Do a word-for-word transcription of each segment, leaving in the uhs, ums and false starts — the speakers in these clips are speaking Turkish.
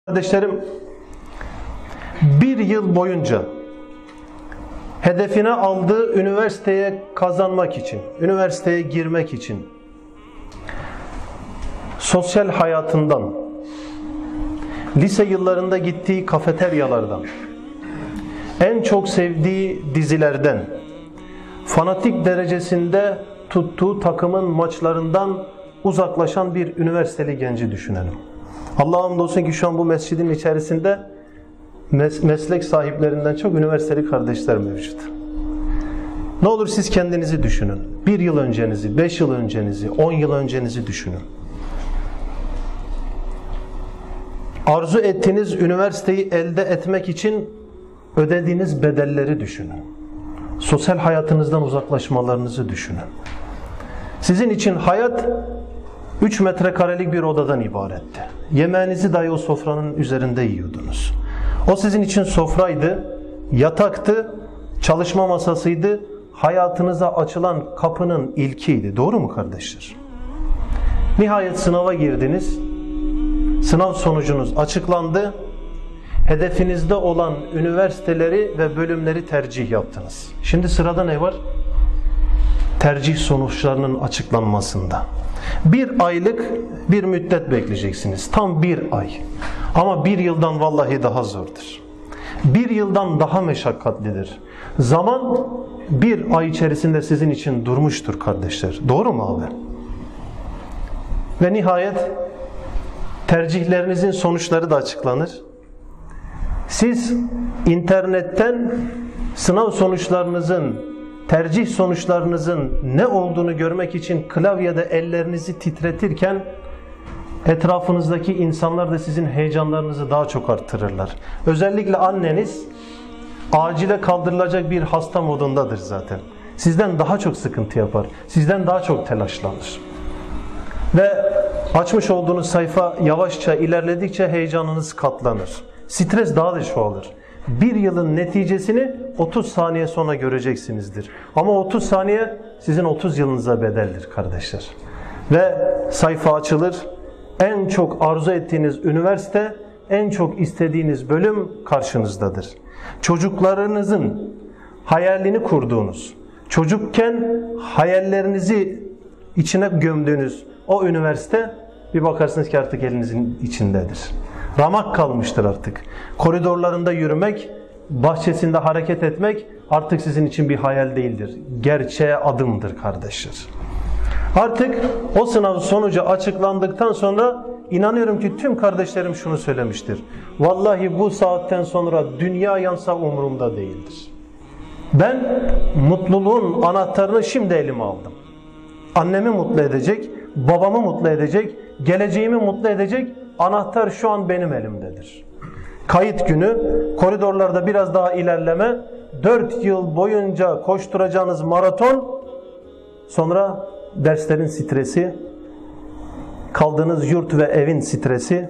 Kardeşlerim, bir yıl boyunca hedefine aldığı üniversiteye kazanmak için, üniversiteye girmek için sosyal hayatından, lise yıllarında gittiği kafeteryalardan, en çok sevdiği dizilerden, fanatik derecesinde tuttuğu takımın maçlarından uzaklaşan bir üniversiteli genci düşünelim. Allah'a hamdolsun ki şu an bu mescidin içerisinde mes meslek sahiplerinden çok üniversiteli kardeşler mevcut. Ne olur siz kendinizi düşünün. Bir yıl öncenizi, beş yıl öncenizi, on yıl öncenizi düşünün. Arzu ettiğiniz üniversiteyi elde etmek için ödediğiniz bedelleri düşünün. Sosyal hayatınızdan uzaklaşmalarınızı düşünün. Sizin için hayat üç metrekarelik bir odadan ibaretti. Yemeğinizi dahi o sofranın üzerinde yiyordunuz. O sizin için sofraydı, yataktı, çalışma masasıydı, hayatınıza açılan kapının ilkiydi. Doğru mu kardeşler? Nihayet sınava girdiniz, sınav sonucunuz açıklandı, hedefinizde olan üniversiteleri ve bölümleri tercih yaptınız. Şimdi sırada ne var? Tercih sonuçlarının açıklanmasında. Bir aylık bir müddet bekleyeceksiniz. Tam bir ay. Ama bir yıldan vallahi daha zordur. Bir yıldan daha meşakkatlidir. Zaman bir ay içerisinde sizin için durmuştur kardeşler. Doğru mu abi? Ve nihayet tercihlerinizin sonuçları da açıklanır. Siz internetten sınav sonuçlarınızın, tercih sonuçlarınızın ne olduğunu görmek için klavyede ellerinizi titretirken etrafınızdaki insanlar da sizin heyecanlarınızı daha çok arttırırlar. Özellikle anneniz acile kaldırılacak bir hasta modundadır zaten. Sizden daha çok sıkıntı yapar. Sizden daha çok telaşlanır. Ve açmış olduğunuz sayfa yavaşça ilerledikçe heyecanınız katlanır. Stres daha da çoğalır. Bir yılın neticesini otuz saniye sonra göreceksinizdir. Ama otuz saniye sizin otuz yılınıza bedeldir kardeşler. Ve sayfa açılır. En çok arzu ettiğiniz üniversite, en çok istediğiniz bölüm karşınızdadır. Çocuklarınızın hayalini kurduğunuz, çocukken hayallerinizi içine gömdüğünüz o üniversite bir bakarsınız ki artık elinizin içindedir. Ramak kalmıştır artık. Koridorlarında yürümek, bahçesinde hareket etmek artık sizin için bir hayal değildir. Gerçeğe adımdır kardeşler. Artık o sınav sonucu açıklandıktan sonra inanıyorum ki tüm kardeşlerim şunu söylemiştir. Vallahi bu saatten sonra dünya yansa umurumda değildir. Ben mutluluğun anahtarını şimdi elime aldım. Annemi mutlu edecek, babamı mutlu edecek, geleceğimi mutlu edecek anahtar şu an benim elimdedir. Kayıt günü, koridorlarda biraz daha ilerleme, dört yıl boyunca koşturacağınız maraton, sonra derslerin stresi, kaldığınız yurt ve evin stresi,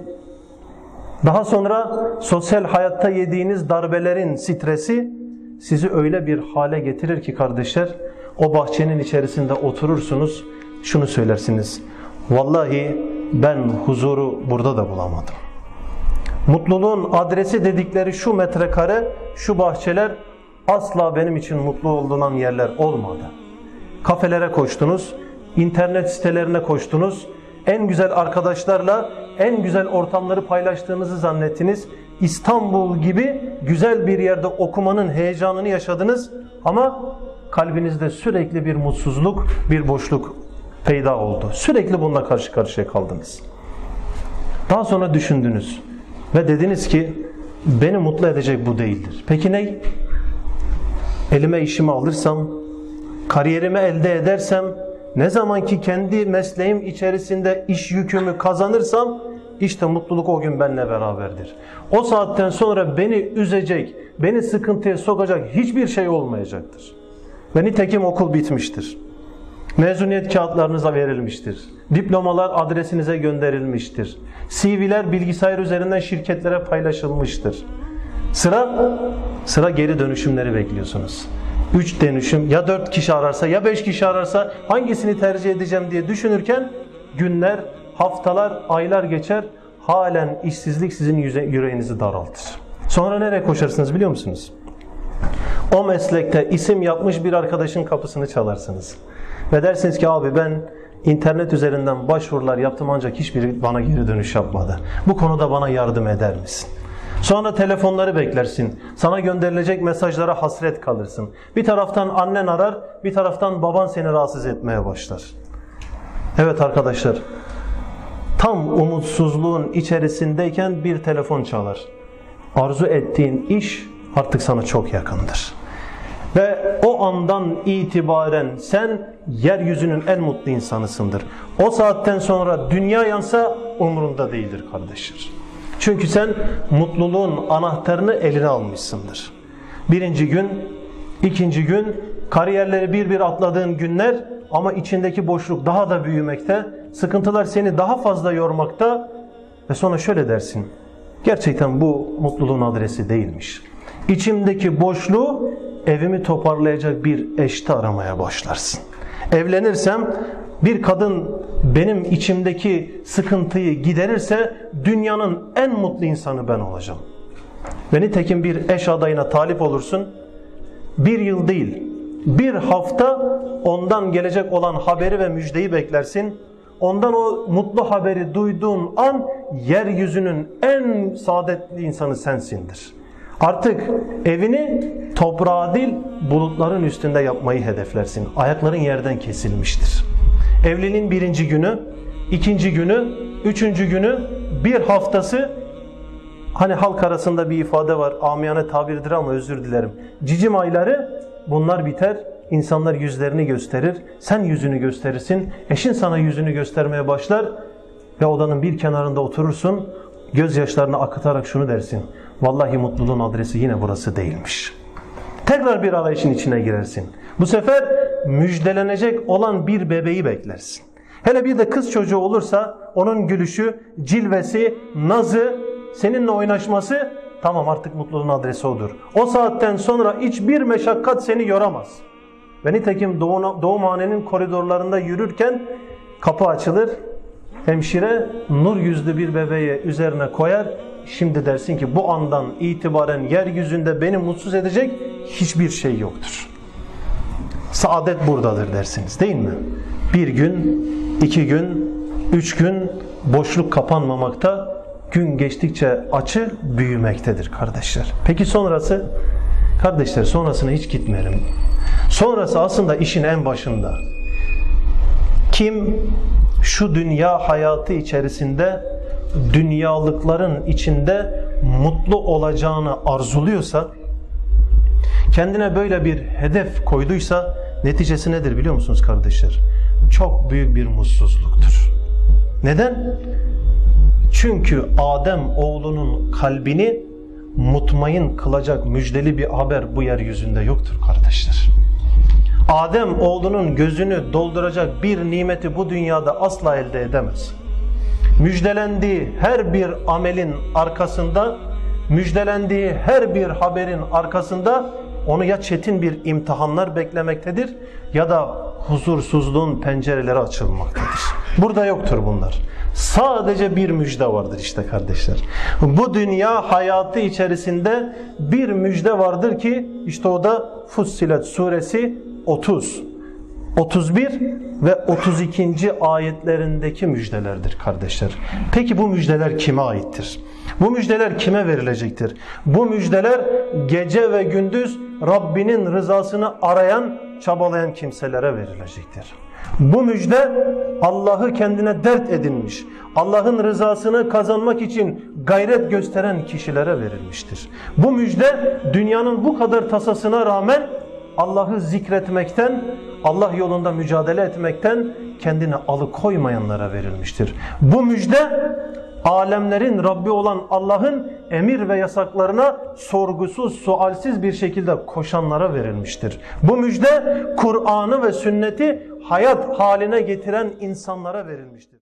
daha sonra sosyal hayatta yediğiniz darbelerin stresi sizi öyle bir hale getirir ki kardeşler, o bahçenin içerisinde oturursunuz, şunu söylersiniz. Vallahi ben huzuru burada da bulamadım. Mutluluğun adresi dedikleri şu metrekare, şu bahçeler asla benim için mutlu olduğum yerler olmadı. Kafelere koştunuz, internet sitelerine koştunuz, en güzel arkadaşlarla en güzel ortamları paylaştığınızı zannettiniz. İstanbul gibi güzel bir yerde okumanın heyecanını yaşadınız ama kalbinizde sürekli bir mutsuzluk, bir boşluk peyda oldu. Sürekli bununla karşı karşıya kaldınız. Daha sonra düşündünüz ve dediniz ki beni mutlu edecek bu değildir. Peki ne? Elime işimi alırsam, kariyerimi elde edersem, ne zaman ki kendi mesleğim içerisinde iş yükümü kazanırsam işte mutluluk o gün benimle beraberdir. O saatten sonra beni üzecek, beni sıkıntıya sokacak hiçbir şey olmayacaktır. Ve nitekim okul bitmiştir. Mezuniyet kağıtlarınıza verilmiştir. Diplomalar adresinize gönderilmiştir. C V'ler bilgisayar üzerinden şirketlere paylaşılmıştır. Sıra, sıra geri dönüşümleri bekliyorsunuz. Üç dönüşüm, ya dört kişi ararsa ya beş kişi ararsa hangisini tercih edeceğim diye düşünürken günler, haftalar, aylar geçer. halen işsizlik sizin yüreğinizi daraltır. Sonra nereye koşarsınız biliyor musunuz? O meslekte isim yapmış bir arkadaşın kapısını çalarsınız. Ve dersiniz ki abi ben internet üzerinden başvurular yaptım ancak hiçbiri bana geri dönüş yapmadı. Bu konuda bana yardım eder misin? Sonra telefonları beklersin. Sana gönderilecek mesajlara hasret kalırsın. Bir taraftan annen arar, bir taraftan baban seni rahatsız etmeye başlar. Evet arkadaşlar, tam umutsuzluğun içerisindeyken bir telefon çalar. Arzu ettiğin iş artık sana çok yakındır. Ve o andan itibaren sen yeryüzünün en mutlu insanısındır. O saatten sonra dünya yansa umurunda değildir kardeşler. Çünkü sen mutluluğun anahtarını eline almışsındır. Birinci gün, ikinci gün, kariyerleri bir bir atladığın günler ama içindeki boşluk daha da büyümekte, sıkıntılar seni daha fazla yormakta ve sonra şöyle dersin, gerçekten bu mutluluğun adresi değilmiş. İçimdeki boşluğu evimi toparlayacak bir eşte aramaya başlarsın. Evlenirsem bir kadın benim içimdeki sıkıntıyı giderirse dünyanın en mutlu insanı ben olacağım. Ve nitekim bir eş adayına talip olursun. Bir yıl değil, bir hafta ondan gelecek olan haberi ve müjdeyi beklersin. Ondan o mutlu haberi duyduğun an yeryüzünün en saadetli insanı sensindir. Artık evini toprağa değil bulutların üstünde yapmayı hedeflersin. Ayakların yerden kesilmiştir. Evliliğin birinci günü, ikinci günü, üçüncü günü, bir haftası, hani halk arasında bir ifade var, amiyane tabirdir ama özür dilerim. Cicim ayları, bunlar biter, insanlar yüzlerini gösterir, sen yüzünü gösterirsin, eşin sana yüzünü göstermeye başlar ve odanın bir kenarında oturursun, gözyaşlarını akıtarak şunu dersin, vallahi mutluluğun adresi yine burası değilmiş. Tekrar bir arayışın içine girersin. Bu sefer müjdelenecek olan bir bebeği beklersin. Hele bir de kız çocuğu olursa onun gülüşü, cilvesi, nazı, seninle oynaşması, tamam artık mutluluğun adresi odur. O saatten sonra hiçbir meşakkat seni yoramaz. Ve nitekim doğumhanenin koridorlarında yürürken kapı açılır, hemşire nur yüzlü bir bebeği üzerine koyar. Şimdi dersin ki bu andan itibaren yeryüzünde beni mutsuz edecek hiçbir şey yoktur. Saadet buradadır dersiniz değil mi? Bir gün, iki gün, üç gün boşluk kapanmamakta, gün geçtikçe açı büyümektedir kardeşler. Peki sonrası? Kardeşler sonrasına hiç gitmeyelim. Sonrası aslında işin en başında. Kim şu dünya hayatı içerisinde dünyalıkların içinde mutlu olacağını arzuluyorsa, kendine böyle bir hedef koyduysa neticesi nedir biliyor musunuz kardeşler? Çok büyük bir mutsuzluktur. Neden? Çünkü Adem oğlunun kalbini mutmain kılacak müjdeli bir haber bu yeryüzünde yoktur kardeşler. Adem oğlunun gözünü dolduracak bir nimeti bu dünyada asla elde edemez. Müjdelendiği her bir amelin arkasında, müjdelendiği her bir haberin arkasında onu ya çetin bir imtihanlar beklemektedir ya da huzursuzluğun pencereleri açılmaktadır. Burada yoktur bunlar. Sadece bir müjde vardır işte kardeşler. Bu dünya hayatı içerisinde bir müjde vardır ki işte o da Fussilet suresi otuz, otuz bir ve otuz ikinci ayetlerindeki müjdelerdir kardeşler. Peki bu müjdeler kime aittir? Bu müjdeler kime verilecektir? Bu müjdeler gece ve gündüz Rabbinin rızasını arayan, çabalayan kimselere verilecektir. Bu müjde Allah'ı kendine dert edinmiş, Allah'ın rızasını kazanmak için gayret gösteren kişilere verilmiştir. Bu müjde dünyanın bu kadar tasasına rağmen Allah'ı zikretmekten, Allah yolunda mücadele etmekten kendini alıkoymayanlara verilmiştir. Bu müjde alemlerin Rabbi olan Allah'ın emir ve yasaklarına sorgusuz, sualsiz bir şekilde koşanlara verilmiştir. Bu müjde Kur'an'ı ve sünneti hayat haline getiren insanlara verilmiştir.